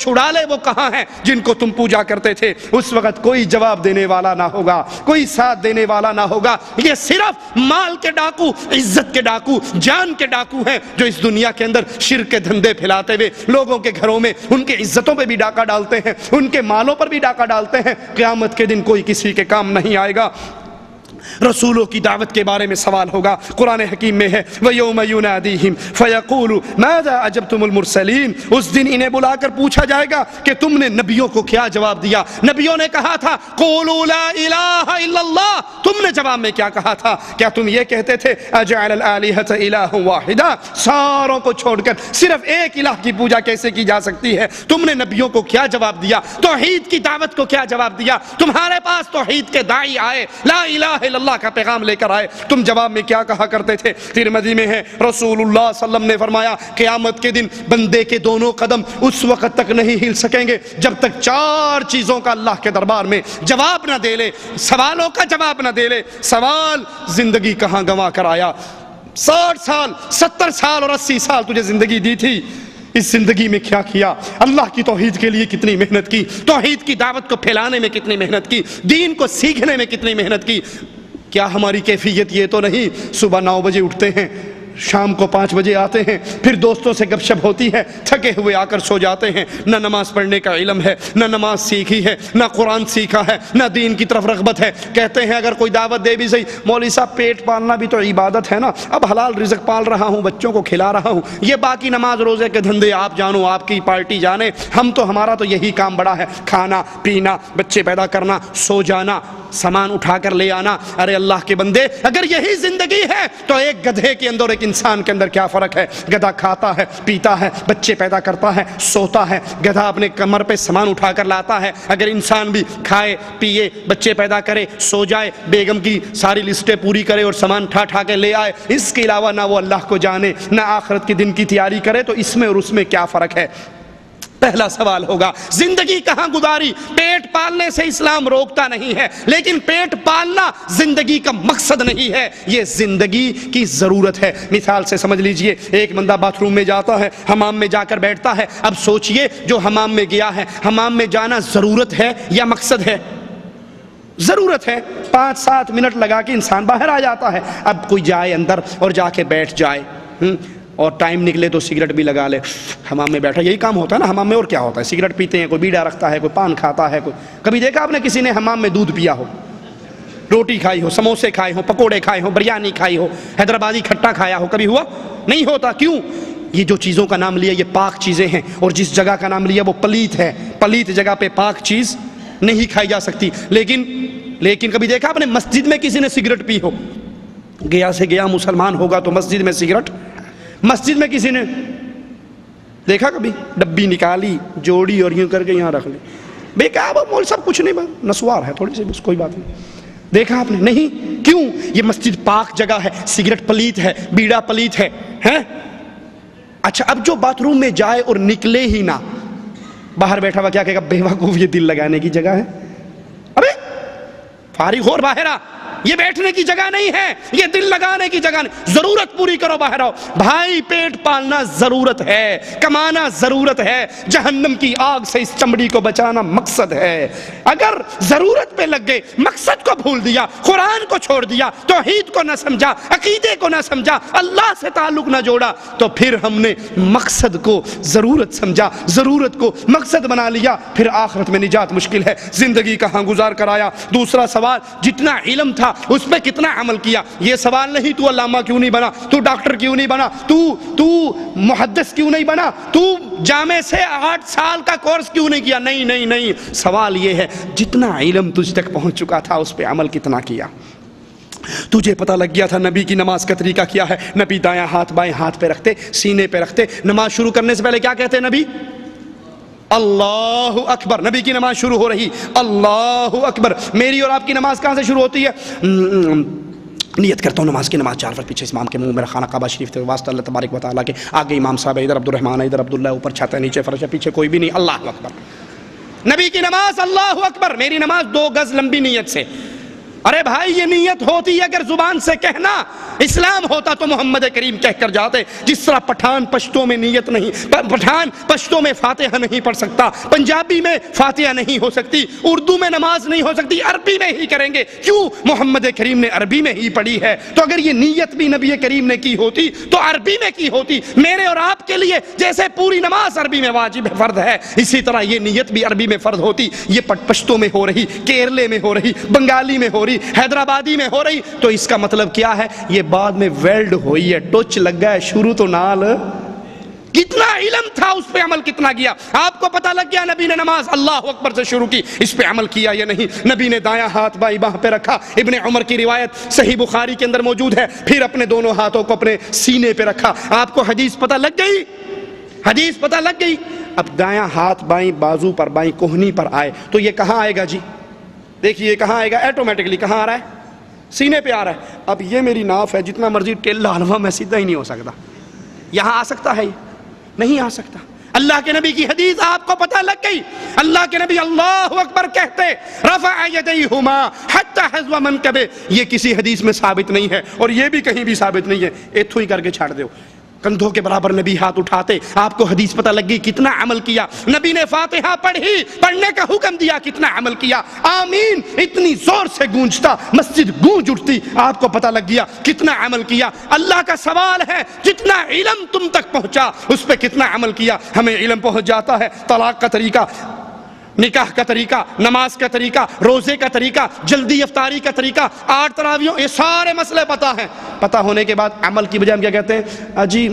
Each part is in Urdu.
چھڑا لے وہ کہاں ہیں جن کو تم پوجا کرتے تھے. اس وقت کوئی جواب دینے والا نہ ہوگا, کوئی ساتھ دینے والا نہ ہوگا. یہ صرف مال کے ڈاکو, عزت کے ڈاکو, جان کے ڈاکو ہیں جو اس دنیا کے اندر شرک کے دھندے پھیلاتے ہوئے لوگوں کے گھروں میں ان کی عزتوں پہ بھی ڈاکہ ڈالتے ہیں, ان کے مالوں پر بھی ڈاکہ ڈالتے ہیں. قیامت کے دن کوئی کسی کے کام نہیں آئے گا. رسولوں کی دعوت کے بارے میں سوال ہوگا. قرآن حکیم میں ہے وَيَوْمَ يُنَادِيهِمْ فَيَقُولُ مَاذَا أَجَبْتُمُ الْمُرْسَلِينَ. اس دن انہیں بلا کر پوچھا جائے گا کہ تم نے نبیوں کو کیا جواب دیا. نبیوں نے کہا تھا قُولُوا لَا إِلَٰهَ إِلَّا اللَّهُ. تم نے جواب میں کیا کہا تھا؟ کیا تم یہ کہتے تھے أَجَعَلَ الْآلِهَةَ إِلَٰهًا وَاحِدًا, ساروں کو چھوڑ کر صرف ایک الہ کی پوجا کیسے کی جا سکتی ہے؟ تم نے نبیوں کو کیا جواب دیا؟ توحید کی دعوت کو کیا جواب دیا؟ تمہارے پاس توحید کے داعی آئے, لا الہ الا اللہ کا پیغام لے کر آئے, تم جواب میں کیا کہا کرتے تھے؟ ترمذی میں ہے رسول اللہ صلی اللہ علیہ وسلم نے فرمایا قیامت کے دن بندے کے دونوں قدم اس وقت تک نہیں ہل سکیں گے جب تک 4 چیزوں کا اللہ کے دربار میں جواب نہ دے لے, سوالوں کا جواب نہ دے لے. سوال, زندگی کہاں گنوا کر آیا؟ 60 سال 70 سال اور 80 سال تجھے زندگی دی تھی, اس زندگی میں کیا کیا؟ اللہ کی توحید کے لیے کتنی محنت کی, توحید کی دعوت کو پھیلانے میں کتنی محنت کی, دین کو سیکھنے میں کتنی محنت کی. کیا ہماری کیفیت یہ تو نہیں صبح 9 بجے اٹھتے ہیں, شام کو 5 بجے آتے ہیں, پھر دوستوں سے گپ شپ ہوتی ہے, تھکے ہوئے آ کر سو جاتے ہیں, نہ نماز پڑھنے کا علم ہے, نہ نماز سیکھی ہے, نہ قرآن سیکھا ہے, نہ دین کی طرف رغبت ہے. کہتے ہیں اگر کوئی دعوت دے بھی صحیح, مولوی صاحب پیٹ پالنا بھی تو عبادت ہے نا, اب حلال رزق پال رہا ہوں, بچوں کو کھلا رہا ہوں, یہ باقی نماز روزے کے دھندے آپ جانو, آپ کی پارٹی جانے, ہمارا تو یہی کام بڑا ہے, کھانا پینا, بچے پیدا کرنا, سو جانا, سامان اٹھا کر لے آنا. ارے اللہ کے بندے, اگر یہی زندگی ہے تو ایک گدھے کے اندر ایک انسان کے اندر کیا فرق ہے؟ گدھا کھاتا ہے, پیتا ہے, بچے پیدا کرتا ہے, سوتا ہے. گدھا اپنے کمر پہ سامان اٹھا کر لاتا ہے. اگر انسان بھی کھائے پیے, بچے پیدا کرے, سو جائے, بیگم کی ساری لسٹیں پوری کرے اور سامان ٹھا کے لے آئے, اس کے علاوہ نہ وہ اللہ کو جانے, نہ آخرت کے دن کی تیاری کرے, تو اس میں اور اس میں کیا فرق ہے؟ پہلا سوال ہوگا زندگی کہاں گزاری. پیٹ پالنے سے اسلام روکتا نہیں ہے, لیکن پیٹ پالنا زندگی کا مقصد نہیں ہے, یہ زندگی کی ضرورت ہے. مثال سے سمجھ لیجئے, ایک بندہ باتھ روم میں جاتا ہے, حمام میں جا کر بیٹھتا ہے. اب سوچئے جو حمام میں گیا ہے, حمام میں جانا ضرورت ہے یا مقصد ہے؟ ضرورت ہے. 5-7 منٹ لگا کے انسان باہر آ جاتا ہے. اب کوئی جائے اندر اور جا کے بیٹھ جائے, اور ٹائم نکلے تو سگریٹ بھی لگا لے, حمام میں بیٹھا, یہی کام ہوتا ہے نا حمام میں. اور کیا ہوتا ہے؟ سگریٹ پیتے ہیں, کوئی بیڑا رکھتا ہے, کوئی پان کھاتا ہے. کوئی کبھی دیکھا آپ نے کسی نے حمام میں دودھ پیا ہو, روٹی کھائی ہو, سموسے کھائے ہو, پکوڑے کھائے ہو, بریانی کھائی ہو, حیدرآبادی کھٹا کھایا ہو؟ کبھی ہوا؟ نہیں ہوتا. کیوں؟ یہ جو چیزوں کا نام لیا یہ پاک چیزیں ہیں, اور جس جگہ کا نام لیا وہ پلیت ہے. پلیت جگہ پہ پاک چیز نہیں کھائی جا سکتی. لیکن کبھی دیکھا آپ نے مسجد میں کسی نے سگریٹ پی ہو؟ گیا سے گیا مسلمان ہوگا تو مسجد میں سگریٹ, مسجد میں کسی نے دیکھا کبھی؟ ڈبی نکالی, جوڑی اور یوں کر کے یہاں رکھ لی. بیکار مول سب کچھ نہیں, نسوار ہے تھوڑی سی, بس کوئی بات نہیں. دیکھا آپ نے؟ نہیں. کیوں؟ یہ مسجد پاک جگہ ہے, سگریٹ پلیت ہے, بیڑا پلیت ہے. اچھا, اب جو باتھ روم میں جائے اور نکلے ہی نہ, باہر بیٹھا ہوا کیا کہے گا؟ بیوقوف, یہ دل لگانے کی جگہ ہے. ابے فارغ ہو, باہر آ, یہ بیٹھنے کی جگہ نہیں ہے, یہ دل لگانے کی جگہ نہیں. ضرورت پوری کرو, باہر آؤ. بھائی پیٹ پالنا ضرورت ہے, کمانا ضرورت ہے, جہنم کی آگ سے اس چمڑی کو بچانا مقصد ہے. اگر ضرورت پہ لگ گئے, مقصد کو بھول دیا, قرآن کو چھوڑ دیا, توحید کو نہ سمجھا, عقیدے کو نہ سمجھا, اللہ سے تعلق نہ جوڑا, تو پھر ہم نے مقصد کو ضرورت سمجھا, ضرورت کو مقصد بنا لیا, پھر آخرت میں نجات مشکل ہے. زندگی کہاں گزار کر آیا. دوسرا سوال, جتنا علم تھا اس پہ کتنا عمل کیا. یہ سوال نہیں تو علامہ کیوں نہیں بنا, تو ڈاکٹر کیوں نہیں بنا, تو محدث کیوں نہیں بنا, تو جامع سے 8 سال کا کورس کیوں نہیں کیا. نہیں. سوال یہ ہے جتنا علم تجھ تک پہنچ چکا تھا اس پہ عمل کتنا کیا. تجھے پتہ لگ گیا تھا نبی کی نماز کا طریقہ کیا ہے. نبی دایاں ہاتھ بائیں ہاتھ پہ رکھتے, سینے پہ رکھتے, نماز شروع کرنے سے پہلے کیا کہتے نبی؟ اللہ اکبر. نبی کی نماز شروع ہو رہی, اللہ اکبر. میری اور آپ کی نماز کہاں سے شروع ہوتی ہے؟ نیت کرتا ہوں نماز کی, نماز 4 وقت, پیچھے امام کے منہ میرا خانہ کعبہ شریف تھے, واسطہ اللہ تبارک و تعالیٰ کے, آگے امام صاحب ہے, ادھر عبد الرحمن ہے, ادھر عبداللہ, اوپر چھت ہے, نیچے فرش ہے, پیچھے کوئی بھی نہیں. اللہ اکبر. نبی کی نماز اللہ اکبر. میری نماز 2 گز لمبی نیت سے. ارے بھائی یہ نیت ہوتی ہے، اگر زبان سے کہنا اسلام ہوتا تو محمد کریم کہہ کر جاتے. جس طرح پٹھان پشتوں میں نیت نہیں، پٹھان پشتوں میں فاتحہ نہیں پڑھ سکتا، پنجابی میں فاتحہ نہیں ہو سکتی، اردو میں نماز نہیں ہو سکتی، عربی میں ہی کریں گے. کیوں؟ محمد کریم نے عربی میں ہی پڑھی ہے. تو اگر یہ نیت بھی نبی کریم نے کی ہوتی تو عربی میں کی ہوتی. میرے اور آپ کے لیے جیسے پوری نماز عربی میں واجب فرض ہے، اسی طرح یہ نیت بھی عربی میں فرض ہوتی. یہ پشتوں میں ہو رہی، کیرلے میں ہو رہی، بنگالی میں ہو رہی، حیدرآبادی میں ہو رہی، تو اس کا مطلب کیا ہے؟ یہ بعد میں ویلڈ ہوئی ہے، ٹچ لگ گیا ہے، شروع تو نال. کتنا علم تھا، اس پہ عمل کتنا کیا. آپ کو پتہ لگ گیا نبی نے نماز اللہ اکبر سے شروع کی، اس پہ عمل کیا یا نہیں. نبی نے دایاں ہاتھ بائیں باہ پہ رکھا، ابن عمر کی روایت صحیح بخاری کے اندر موجود ہے. پھر اپنے دونوں ہاتھوں کو اپنے سینے پہ رکھا. آپ کو حدیث پتہ لگ گئی؟ حدیث پتہ لگ گئی. اب دایاں ہاتھ بائیں بازو پر، بائیں کوہنی پر آئے تو یہ کہاں آئے گا جی؟ دیکھیے کہاں آئے گا؟ ایٹومیٹکلی کہاں آ رہا ہے؟ سینے پہ آ رہا ہے. اب یہ میری ناف ہے، جتنا مرضی ٹیلا حلوہ میں سیدھا ہی نہیں ہو سکتا. یہاں آ سکتا ہے؟ نہیں آ سکتا. اللہ کے نبی کی حدیث آپ کو پتہ لگ گئی. اللہ کے نبی اللہ اکبر کہتے رفع یدیہما حتی حذو منکبہ. یہ کسی حدیث میں ثابت نہیں ہے اور یہ بھی کہیں بھی ثابت نہیں ہے. ایتھو ہی کر کے چھاڑ دیو. کندھوں کے برابر نبی ہاتھ اٹھاتے. آپ کو حدیث پتہ لگ گئی کتنا عمل کیا. نبی نے فاتحہ پڑھی، پڑھنے کا حکم دیا، کتنا عمل کیا. آمین اتنی زور سے گونجتا، مسجد گونج اٹھتی. آپ کو پتہ لگ گیا کتنا عمل کیا. اللہ کا سوال ہے جتنا علم تم تک پہنچا اس پہ کتنا عمل کیا. ہمیں علم پہنچ جاتا ہے طلاق کا طریقہ، نکاح کا طریقہ، نماز کا طریقہ، روزے کا طریقہ، جلدی افطاری کا طریقہ، 8 تراویحوں، یہ سارے مسئلے پتہ ہیں. پتہ ہونے کے بعد عمل کی بجائے ہم کیا کہتے ہیں؟ اجی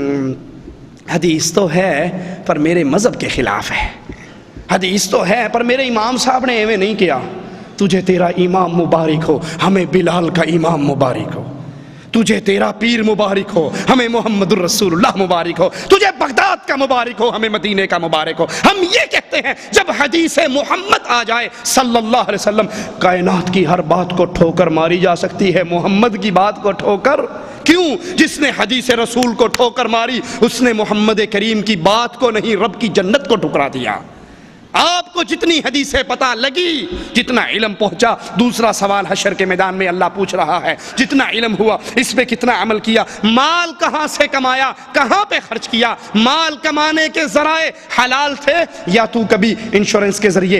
حدیث تو ہے پر میرے مذہب کے خلاف ہے. حدیث تو ہے پر میرے امام صاحب نے ایویں نہیں کیا. تجھے تیرا امام مبارک ہو، ہمیں بلال کا امام مبارک ہو. تجھے تیرا پیر مبارک ہو، ہمیں محمد الرسول اللہ مبارک ہو. تجھے بغداد کا مبارک ہو، ہمیں مدینے کا مبارک ہو. ہم یہ کہتے ہیں جب حدیث محمد آ جائے صلی اللہ علیہ وسلم، کائنات کی ہر بات کو ٹھوکر ماری جا سکتی ہے، محمد کی بات کو ٹھوکر کیوں؟ جس نے حدیث رسول کو ٹھوکر ماری اس نے محمد کریم کی بات کو نہیں، رب کی جنت کو ٹھکرا دیا. آپ کو جتنی حدیثیں پتہ لگی، جتنا علم پہنچا. دوسرا سوال حشر کے میدان میں اللہ پوچھ رہا ہے جتنا علم ہوا اس پہ کتنا عمل کیا. مال کہاں سے کمایا، کہاں پہ خرچ کیا. مال کمانے کے ذرائع حلال تھے یا تو کبھی انشورنس کے ذریعے،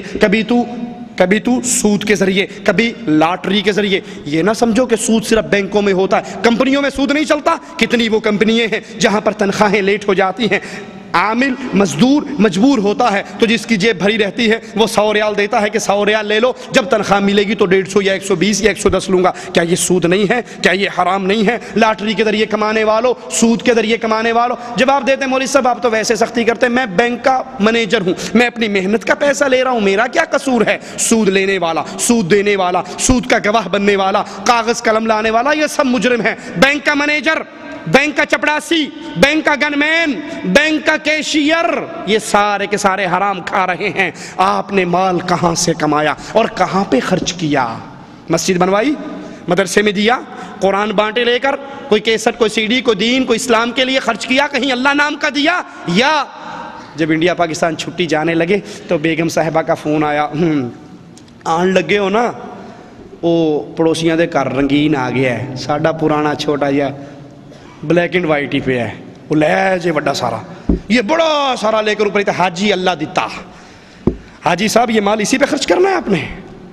کبھی تو سود کے ذریعے، کبھی لاٹری کے ذریعے. یہ نہ سمجھو کہ سود صرف بینکوں میں ہوتا ہے، کمپنیوں میں سود نہیں چلتا. کتنی وہ کمپنیاں ہیں جہاں پر تنخواہیں لیٹ ہو جاتی ہیں. عامل مزدور مجبور ہوتا ہے تو جس کی جیب بھری رہتی ہے وہ 100 ریال دیتا ہے کہ 100 ریال لے لو، جب تنخواہ ملے گی تو 150 یا 120 یا 110 لوں گا. کیا یہ سود نہیں ہے؟ کیا یہ حرام نہیں ہے؟ لاٹری کے ذریعے کمانے والوں، سود کے ذریعے کمانے والوں جواب دیتے ہیں مولوی صاحب آپ تو ویسے سختی کرتے ہیں، میں بینک کا مینیجر ہوں، میں اپنی محنت کا پیسہ لے رہا ہوں، میرا کیا قصور ہے؟ سود لینے والا، سود دینے والا، سود کا گواہ بننے والا، کاغذ قلم لانے والا، یہ سب مجرم ہیں. بینک کا مینیجر، بینک کا چپڑاسی، بینک کا گن مین، بینک کا کیشیئر، یہ سارے کے سارے حرام کھا رہے ہیں. آپ نے مال کہاں سے کمایا اور کہاں پہ خرچ کیا؟ مسجد بنوائی، مدرسے میں دیا، قرآن بانٹے لے کر، کوئی کیسٹ، کوئی CD، کوئی دین، کوئی اسلام کے لیے خرچ کیا، کہیں اللہ نام کا دیا. یا جب انڈیا پاکستان چھٹی جانے لگے تو بیگم صاحبہ کا فون آیا، آن لگے ہو نا، وہ پڑوسیاں دے گھر رنگین آ گیا ہے، ساڈا پرانا چھوٹا جا بلیک اینڈ وائٹ ہی پہ ہے، وہ لے جے بڑا سارا، یہ بڑا سارا لے کر اوپر تھا، حاجی اللہ دیتا. حاجی صاحب یہ مال اسی پہ خرچ کرنا ہے آپ نے؟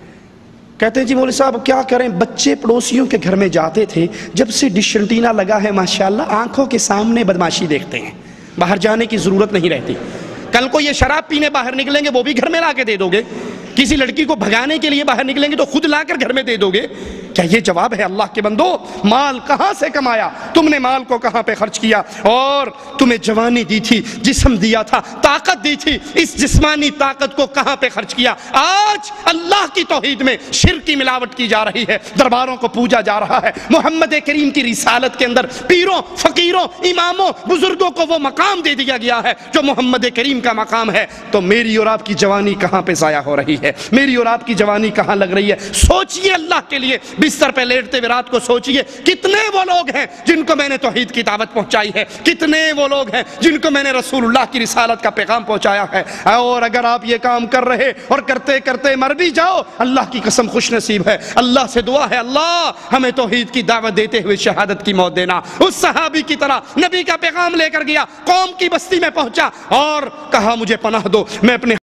کہتے ہیں جی مولوی صاحب کیا کریں، بچے پڑوسیوں کے گھر میں جاتے تھے، جب سے ڈش انٹینا لگا ہے ماشاءاللہ آنکھوں کے سامنے بدماشی دیکھتے ہیں، باہر جانے کی ضرورت نہیں رہتی. کل کو یہ شراب پینے باہر نکلیں گے وہ بھی گھر میں لا کے دے دو گے، کسی لڑکی کو بھگانے کے لیے باہر نکلیں گے تو خود لا کر گھر میں دے دو گے. کیا یہ جواب ہے اللہ کے بندو؟ مال کہاں سے کمایا، تم نے مال کو کہاں پہ خرچ کیا؟ اور تمہیں جوانی دی تھی، جسم دیا تھا، طاقت دی تھی، اس جسمانی طاقت کو کہاں پہ خرچ کیا؟ آج اللہ کی توحید میں شرک کی ملاوٹ کی جا رہی ہے، درباروں کو پوجا جا رہا ہے. محمد کریم کی رسالت کے اندر پیروں، فقیروں، اماموں، بزرگوں کو وہ مقام دے دیا گیا ہے جو محمد کریم کا مقام ہے. تو میری اور آپ کی جوانی کہاں پہ ضائع ہو رہی ہے؟ میری اور آپ کی جوانی کہاں لگ رہی ہے؟ سوچئے اللہ کے لیے. بستر پہ لیٹتے ہوئے رات کو سوچئے کتنے وہ لوگ ہیں جن کو میں نے توحید کی دعوت پہنچائی ہے، کتنے وہ لوگ ہیں جن کو میں نے رسول اللہ کی رسالت کا پیغام پہنچایا ہے۔ اور اگر آپ یہ کام کر رہے اور کرتے کرتے مر بھی جاؤ، اللہ کی قسم خوش نصیب ہے، اللہ سے دعا ہے اللہ ہمیں توحید کی دعوت دیتے ہوئے شہادت کی موت دینا۔ اس صحابی کی طرح نبی کا پیغام لے کر گیا، قوم کی بستی میں پہنچا اور کہا مجھے پناہ دو، میں اپنے